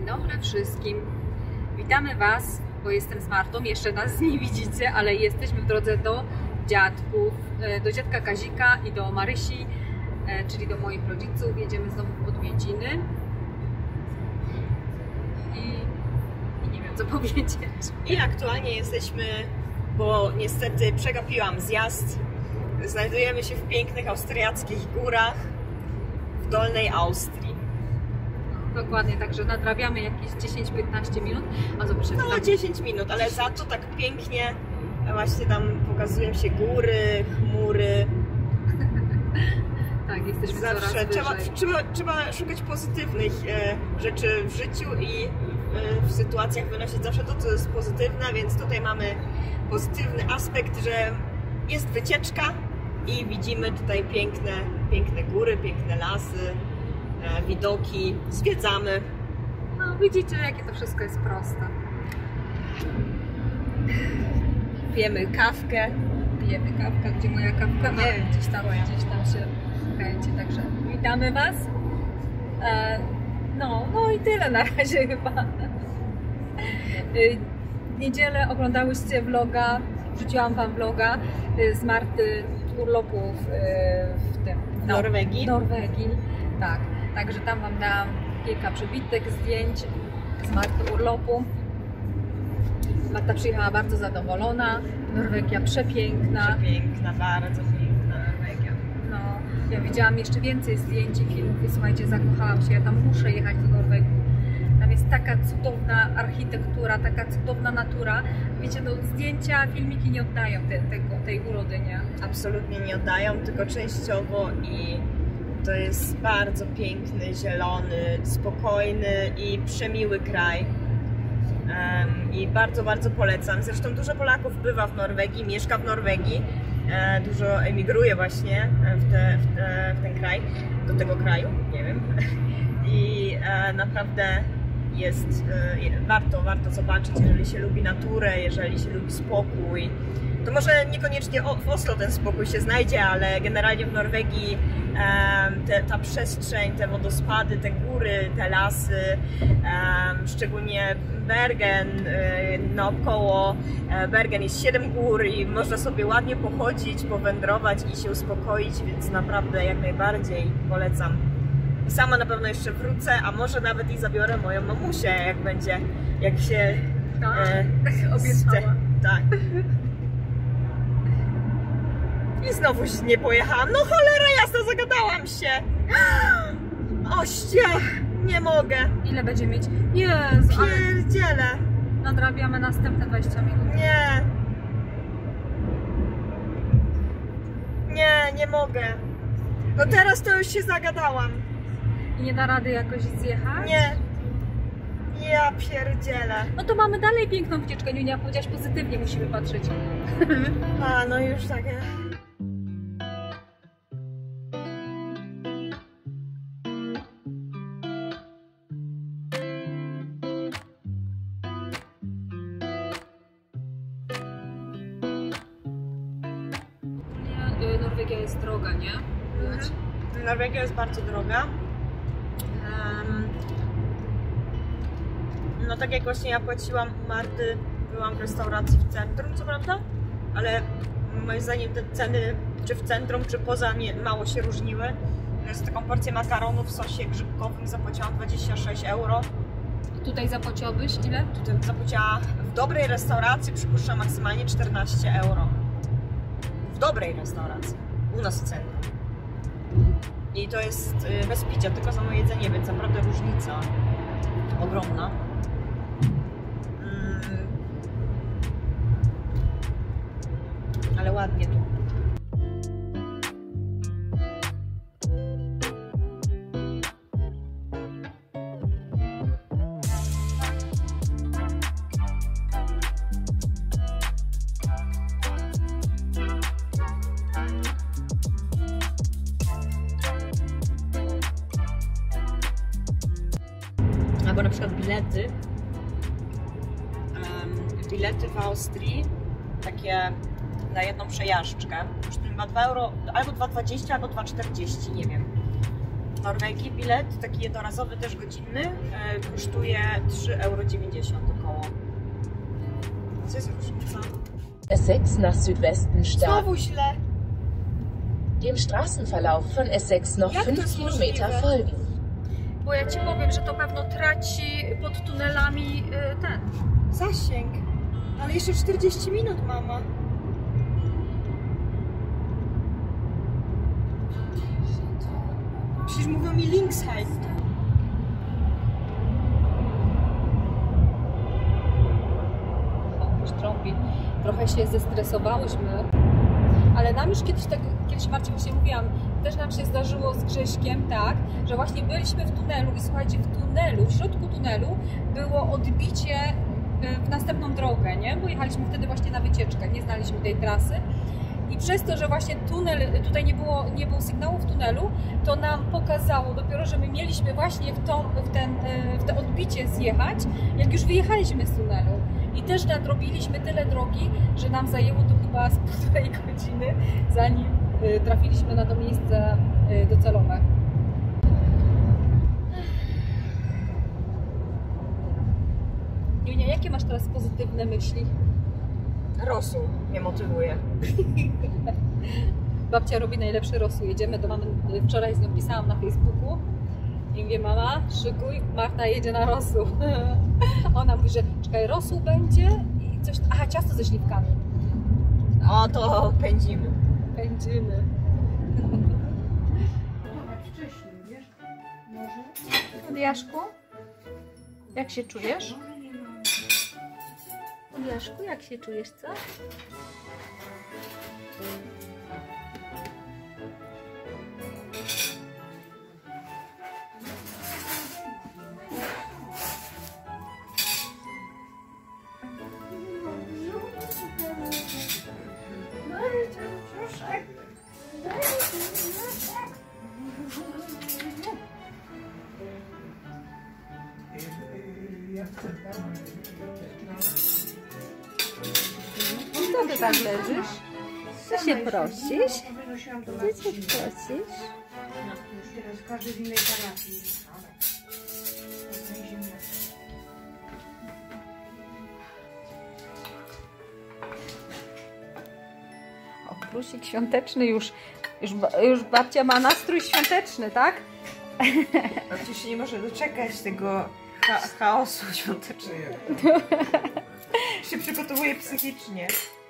Dzień dobry wszystkim. Witamy Was, bo jestem z Martą. Jeszcze nas nie widzicie, ale jesteśmy w drodze do dziadków, do dziadka Kazika i do Marysi, czyli do moich rodziców. Jedziemy znowu w odwiedziny. I nie wiem, co powiedzieć. I aktualnie jesteśmy, bo niestety przegapiłam zjazd. Znajdujemy się w pięknych austriackich górach w Dolnej Austrii. Dokładnie, także nadrabiamy jakieś 10-15 minut. A zobaczymy, no 10 minut, ale za to tak pięknie właśnie tam pokazują się góry, chmury. Tak, jesteśmy zawsze coraz trzeba szukać pozytywnych rzeczy w życiu i w sytuacjach wynosić zawsze to, co jest pozytywne, więc tutaj mamy pozytywny aspekt, że jest wycieczka i widzimy tutaj piękne góry, piękne lasy, widoki, zwiedzamy. No widzicie, jakie to wszystko jest proste. Pijemy kawkę. Pijemy kawkę, gdzie moja kawka? Nie wiem, gdzieś tam się kręci, także witamy Was. No i tyle na razie chyba. W niedzielę oglądałyście vloga, wrzuciłam Wam vloga z Marty urlopu w Norwegii. Tak, także tam Wam dałam kilka przebitek zdjęć z Marty urlopu. Marta przyjechała bardzo zadowolona. Norwegia przepiękna. Przepiękna, bardzo piękna Norwegia. No, ja widziałam jeszcze więcej zdjęć i filmów i słuchajcie, zakochałam się. Ja tam muszę jechać do Norwegii. Tam jest taka cudowna architektura, taka cudowna natura. Wiecie, no zdjęcia, filmiki nie oddają tej urody, nie? Absolutnie nie oddają, tylko częściowo i to jest bardzo piękny, zielony, spokojny i przemiły kraj. I bardzo, bardzo polecam. Zresztą dużo Polaków bywa w Norwegii, mieszka w Norwegii, dużo emigruje właśnie w ten kraj, do tego kraju, nie wiem. I naprawdę jest warto zobaczyć, jeżeli się lubi naturę, jeżeli się lubi spokój. To może niekoniecznie w Oslo ten spokój się znajdzie, ale generalnie w Norwegii ta przestrzeń, te wodospady, te góry, te lasy, szczególnie Bergen, naokoło Bergen jest 7 gór i można sobie ładnie pochodzić, powędrować i się uspokoić, więc naprawdę jak najbardziej polecam. I sama na pewno jeszcze wrócę, a może nawet i zabiorę moją mamusię, jak się obiecała. Tak. I znowu nie pojechałam. No cholera jasna, zagadałam się. Oście, nie mogę. Ile będzie mieć? Jezu, pierdziele. Nadrabiamy następne 20 minut. Nie mogę. No teraz to już się zagadałam. I nie da rady jakoś zjechać? Nie. Ja pierdzielę. No to mamy dalej piękną wycieczkę. Niunia, powiedziałaś pozytywnie, musimy patrzeć. A, no już takie. Norwegia jest droga, nie? Norwegia jest bardzo droga. No tak jak właśnie ja płaciłam u Marty, byłam w restauracji w centrum, co prawda, ale moim zdaniem te ceny, czy w centrum, czy poza, mało się różniły. Za taką porcję makaronu w sosie grzybkowym zapłaciłam 26 euro. Tutaj zapłaciłabyś ile? Tutaj zapłaciła w dobrej restauracji, przypuszczam, maksymalnie 14 euro. W dobrej restauracji, u nas w centrum. I to jest bez picia, tylko samo jedzenie, więc naprawdę różnica ogromna. Ale ładnie tu. Albo na przykład bilety w Austrii, takie na jedną przejażdżkę, kosztują 2 euro, albo 2,20, albo 2,40, nie wiem. Norwegii bilet, taki jednorazowy, też godzinny, kosztuje 3,90 € około. Co jest różnica? S6 nach Südwesten starten. Znowu źle. Dem Straßenverlauf von S6 noch Jak to 5 jest Kilometer możliwe? folgen. Bo ja ci powiem, że to pewno traci pod tunelami ten. Zasięg. Ale jeszcze 40 minut, mama. Przecież mówią mi Linksheim. Już trąbi. Trochę się zestresowałyśmy. Ale nam już kiedyś Marcie właśnie mówiłam, też nam się zdarzyło z Grześkiem tak, że właśnie byliśmy w tunelu i słuchajcie, w środku tunelu było odbicie w następną drogę, nie? Bo jechaliśmy wtedy właśnie na wycieczkę, nie znaliśmy tej trasy. I przez to, że właśnie tunel, tutaj nie było sygnału w tunelu, to nam pokazało dopiero, że my mieliśmy właśnie w to odbicie zjechać, jak już wyjechaliśmy z tunelu. I też nadrobiliśmy tyle drogi, że nam zajęło to chyba z 1,5 godziny, zanim trafiliśmy na to miejsce docelowe. Junia, jakie masz teraz pozytywne myśli? Rosół mnie motywuje. Babcia robi najlepszy rosół. Jedziemy do mamy. Wczoraj z nią pisałam na Facebooku i mówię, mama, szykuj, Marta jedzie na rosół. Ona mówi, że czekaj, rosół będzie i coś. Aha, ciasto ze śliwkami. O, to pędzimy. Pędzimy. Jaszku, jak się czujesz? Jaszku, jak się czujesz, co? Co ty tak leżysz? Co się prosisz? Co się prosisz? Każdy z innej parafii. O, plusik świąteczny już babcia ma nastrój świąteczny, tak? Babcia się nie może doczekać tego chaosu świątecznego. Się przygotowuje psychicznie.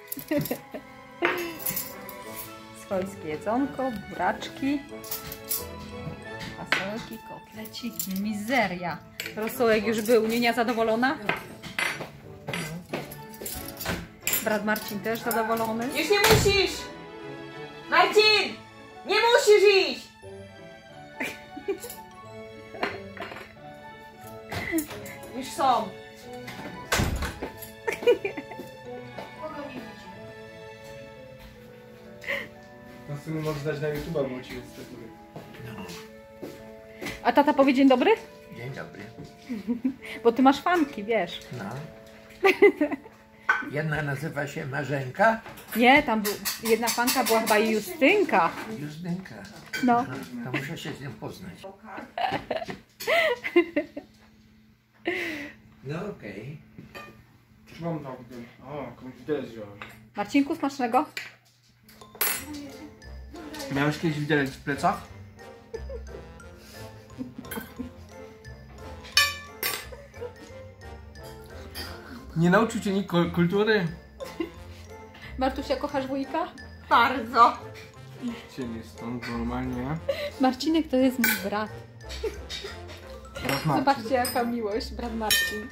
Swojskie jedzonko, buraczki, fasolki, kotleciki, mizeria. Rosołek już był. Niunia zadowolona? Brat Marcin też zadowolony? Już nie musisz! Marcin! Nie musisz iść! Już są. No w sumie możesz dać na YouTube'a, bo ci jest taki. A tata powie dzień dobry? Dzień dobry. Bo ty masz fanki, wiesz. No. Jedna nazywa się Marzenka, Nie, tam jedna fanka była chyba Justynka. Justynka. No. Aha, to muszę się z nią poznać. No okej. Mam tam. O, jakąś widelec wziąłem. Marcinku, smacznego? Miałeś kiedyś widelec w plecach? Nie nauczył cię nikt kultury? Martusia, kochasz wujka? Bardzo. Idźcie nie stąd, normalnie. Marcinek to jest mój brat. Teraz Marcin. Zobaczcie, jaka miłość, brat Marcin.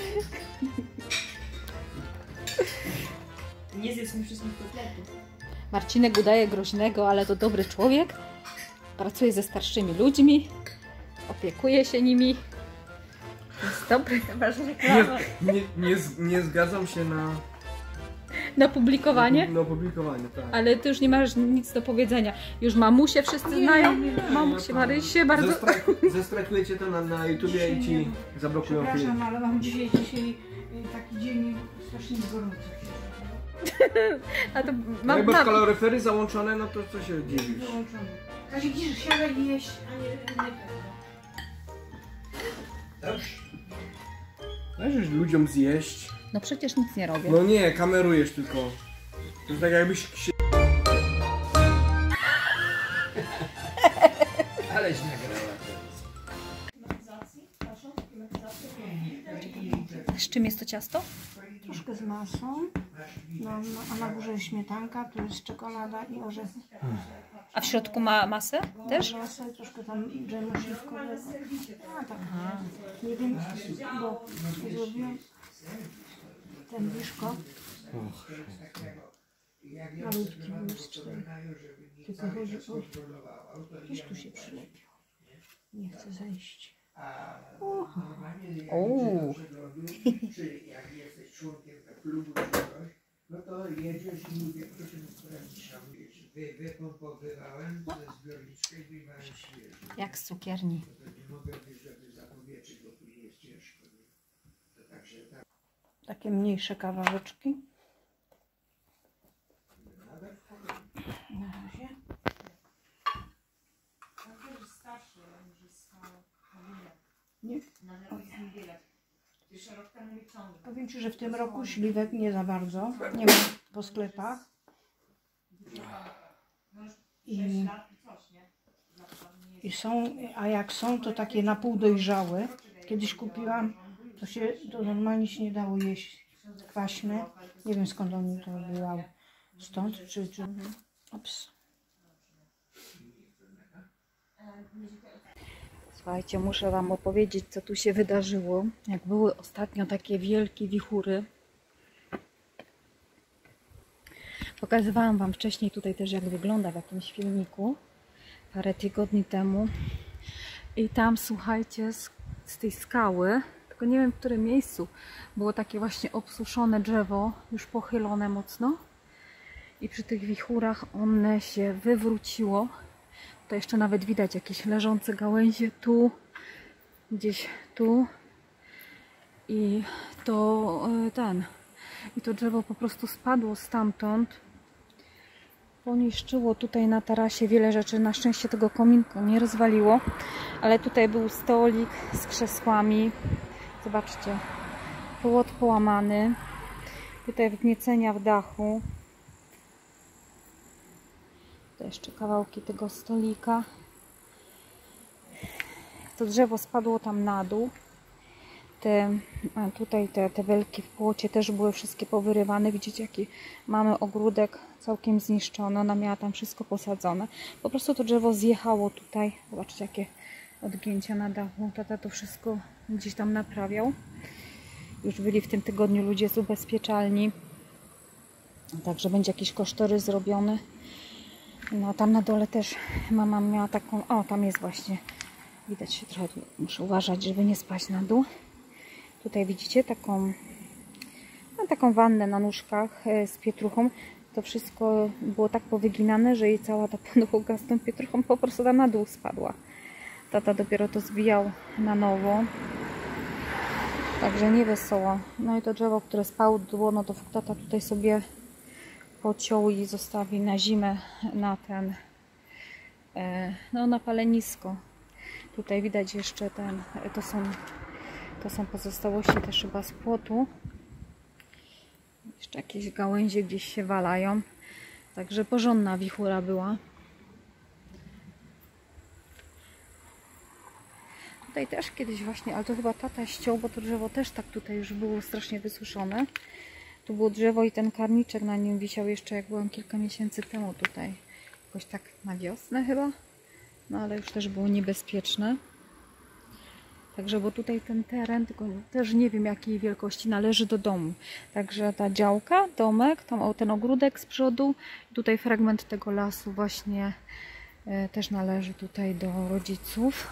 Nie zjedz mi wszystkich kotletów. Marcinek udaje groźnego, ale to dobry człowiek. Pracuje ze starszymi ludźmi. Opiekuje się nimi. Jest dobry. Nie zgadzam się Na publikowanie? na opublikowanie, tak. Ale ty już nie masz nic do powiedzenia. Już mamusie wszyscy znają. Mamusie, Marysie, bardzo... Zestrajkujecie to na YouTubie i ci zablokują film. Przepraszam, ale mam dzisiaj taki dzień strasznie gorąco. A to Jak bez kaloryfery załączone, no to co się dziwisz? Wyłączony. Kazik, idziesz, siadaj i jeść, a nie tego. Dobrze. Dajesz ludziom zjeść. No przecież nic nie robię. No nie, kamerujesz tylko. To jest tak jakbyś się... Aleś nagrała teraz. Z czym jest to ciasto? Troszkę z masą, a na górze jest śmietanka, tu jest czekolada i orzechy. A w środku ma masę też? Masę, troszkę tam dżemu śliwkowego. A tak, nie wiem, bo zrobiłam ten wiszko. Malutki, minus 4. Tylko chodzi o... Gdzieś tu się przylepił. Nie chcę zejść. Uuu. Jak jesteś członkiem klubu czy coś, no to jedziesz i mówię, proszę mi sprawdzić. Wypompowywałem ze zbiorniczkę i wyjmowałem świeżo. Jak z cukierni. To nie mogę być, żeby zapowietrzyć, bo później jest ciężko. To także tak. Takie mniejsze kawałeczki. Na razie. Nie. Powiem Ci, że w tym roku śliwek nie za bardzo. Nie ma po sklepach. I są, a jak są, to takie na pół dojrzałe. Kiedyś kupiłam, to normalnie się nie dało jeść. Kwaśne. Nie wiem, skąd oni to były. Stąd czy... Ops. Słuchajcie, muszę Wam opowiedzieć, co tu się wydarzyło. Jak były ostatnio takie wielkie wichury. Pokazywałam Wam wcześniej tutaj też, jak wygląda w jakimś filmiku. Parę tygodni temu. I tam, słuchajcie, z tej skały, tylko nie wiem w którym miejscu, było takie właśnie obsuszone drzewo, już pochylone mocno. I przy tych wichurach one się wywróciło. To jeszcze nawet widać jakieś leżące gałęzie tu, gdzieś tu. I to drzewo po prostu spadło stamtąd. Poniszczyło tutaj na tarasie wiele rzeczy. Na szczęście tego kominku nie rozwaliło. Ale tutaj był stolik z krzesłami. Zobaczcie. Płot połamany. Tutaj wgniecenia w dachu. To jeszcze kawałki tego stolika. To drzewo spadło tam na dół. Tutaj te belki w płocie też były wszystkie powyrywane. Widzicie, jaki mamy ogródek całkiem zniszczony. Ona miała tam wszystko posadzone. Po prostu to drzewo zjechało tutaj. Zobaczcie, jakie odgięcia na dachu. Tata to wszystko gdzieś tam naprawiał. Już byli w tym tygodniu ludzie z ubezpieczalni. Także będzie jakiś kosztorys zrobiony. No tam na dole też mama miała taką... O, tam jest właśnie. Widać się trochę. Muszę uważać, żeby nie spaść na dół. Tutaj widzicie taką wannę na nóżkach z pietruchą. To wszystko było tak powyginane, że jej cała ta podłoga z tą pietruchą po prostu tam na dół spadła. Tata dopiero to zbijał na nowo. Także nie wesoło. No i to drzewo, które spadło, no to tata tutaj sobie pociął i zostawi na zimę na palenisko. Tutaj widać jeszcze to są pozostałości też chyba z płotu. Jeszcze jakieś gałęzie gdzieś się walają. Także porządna wichura była. Tutaj też kiedyś właśnie, ale to chyba tata ściął, bo to drzewo też tak tutaj już było strasznie wysuszone. Tu było drzewo i ten karniczek na nim wisiał jeszcze, jak byłam kilka miesięcy temu tutaj. Jakoś tak na wiosnę chyba. No ale już też było niebezpieczne. Także, bo tutaj ten teren, tylko też nie wiem jakiej wielkości, należy do domu. Także ta działka, domek, tam ten ogródek z przodu, tutaj fragment tego lasu właśnie też należy tutaj do rodziców.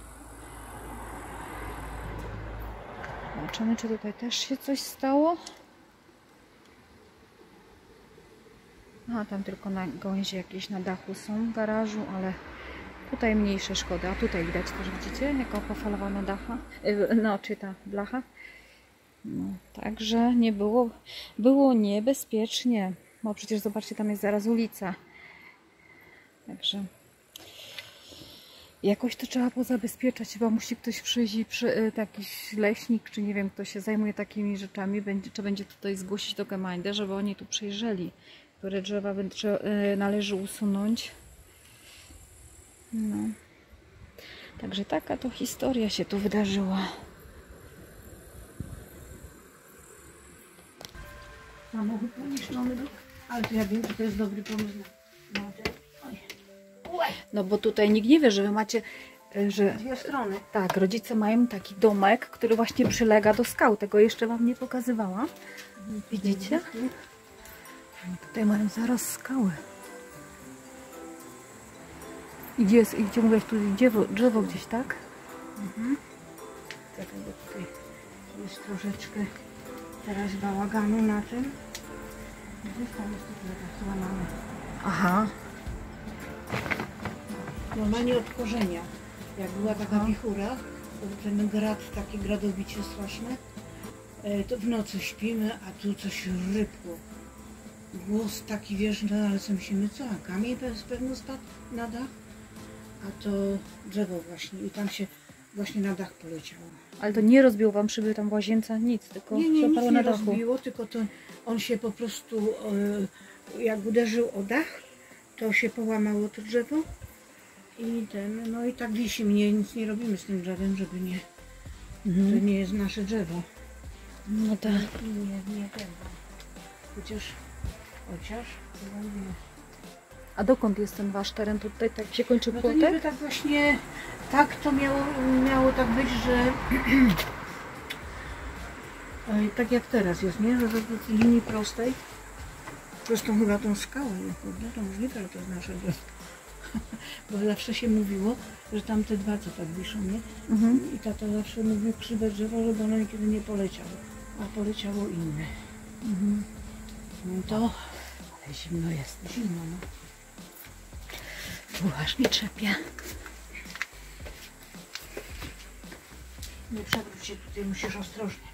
Zobaczymy, czy tutaj też się coś stało. A tam tylko na gałęzie jakieś na dachu są w garażu, ale tutaj mniejsze szkody. A tutaj widać też, widzicie, jaka pofalowana dacha, no czy ta blacha. No, także nie było niebezpiecznie. Bo przecież zobaczcie, tam jest zaraz ulica. Także Jakoś to trzeba pozabezpieczać, chyba musi ktoś przyjść i jakiś leśnik, czy nie wiem, kto się zajmuje takimi rzeczami, trzeba będzie tutaj zgłosić do Gemeinde, żeby oni tu przyjrzeli, które drzewa należy usunąć. No. Także taka to historia się tu wydarzyła. Samochód pomyślony, ale to ja wiem, że to jest dobry pomysł. No bo tutaj nikt nie wie, że wy macie, że... Dwie strony. Tak, rodzice mają taki domek, który właśnie przylega do skał. Tego jeszcze wam nie pokazywałam. Widzicie? Tutaj mają zaraz skały. I gdzie jest, gdzie mówisz, tu drzewo gdzieś, tak? Czekaj, bo tutaj jest troszeczkę teraz bałaganu na tym. Gdzieś tam jest to złamane. Aha. Normalnie od korzenia. Jak była taka wichura, to ten grad, takie gradobicie straszne, to w nocy śpimy, a tu coś rybło. Głos taki, wiesz, no ale co myślimy, co? A kamień pewno spadł na dach? A to drzewo właśnie i tam się właśnie na dach poleciało. Ale to nie rozbiło wam szyby tam w łazience? Nic, tylko Nie, przeparło nic na nie dachu. rozbiło, tylko to on się po prostu, jak uderzył o dach, to się połamało to drzewo i no i tak wisi mnie, nic nie robimy z tym drzewem, żeby nie, to nie jest nasze drzewo. No tak. Nie tego. Chociaż, chyba nie. A dokąd jest ten wasz teren? Tutaj tak się kończy No to płotek? niby tak właśnie, tak to miało tak być, że tak jak teraz jest, nie? Że do tej linii prostej. Zresztą chyba tą skałę, nie kurde, to możliwe, że to jest nasze drzewo. Bo zawsze się mówiło, że tam te dwa co tak wiszą, nie? I tata zawsze mówił krzywe drzewo, żeby ono nigdy nie poleciało, a poleciało inne. No to, ale zimno jest. Zimno, no. Aż mi trzepie. Nie przewróć się tutaj, musisz ostrożnie.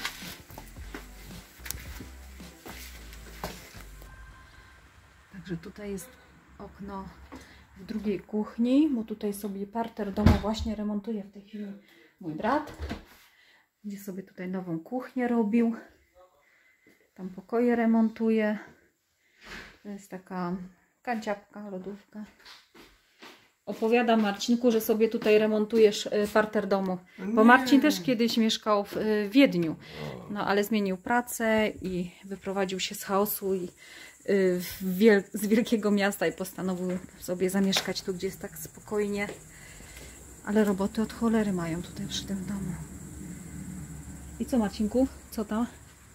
Także tutaj jest okno w drugiej kuchni, bo tutaj sobie parter domu właśnie remontuje w tej chwili mój brat. Gdzie sobie tutaj nową kuchnię robił. Tam pokoje remontuje. To jest taka kanciapka, lodówka. Opowiada Marcinku, że sobie tutaj remontujesz parter domu. Bo Marcin też kiedyś mieszkał w Wiedniu. No ale zmienił pracę i wyprowadził się z chaosu i z wielkiego miasta i postanowił sobie zamieszkać tu, gdzie jest tak spokojnie. Ale roboty od cholery mają tutaj przy tym domu. I co, Marcinku? Co tam?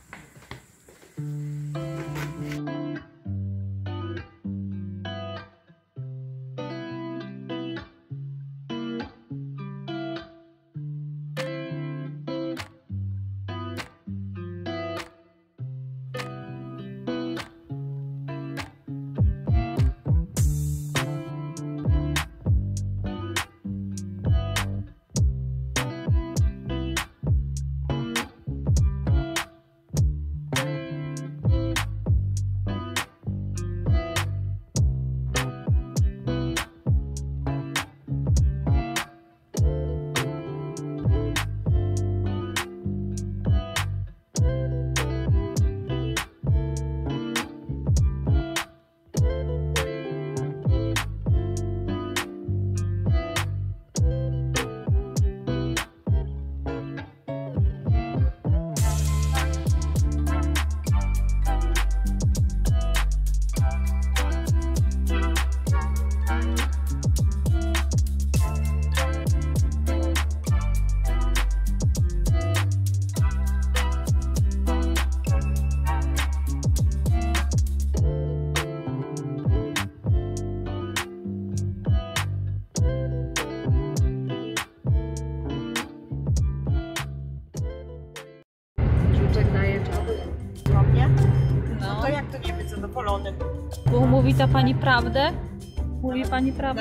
No to jak to nie być zadowolonym? Bo mówi ta pani prawdę? Mówi pani prawdę?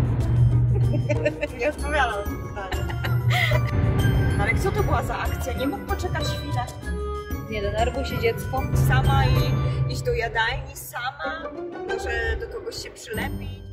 Nie odpowiadam na to pytanie. Ale co to była za akcja? Nie mógł poczekać chwilę? Nie denerwuj się, dziecko. Sama i iść do jadalni sama? Może do kogoś się przylepić?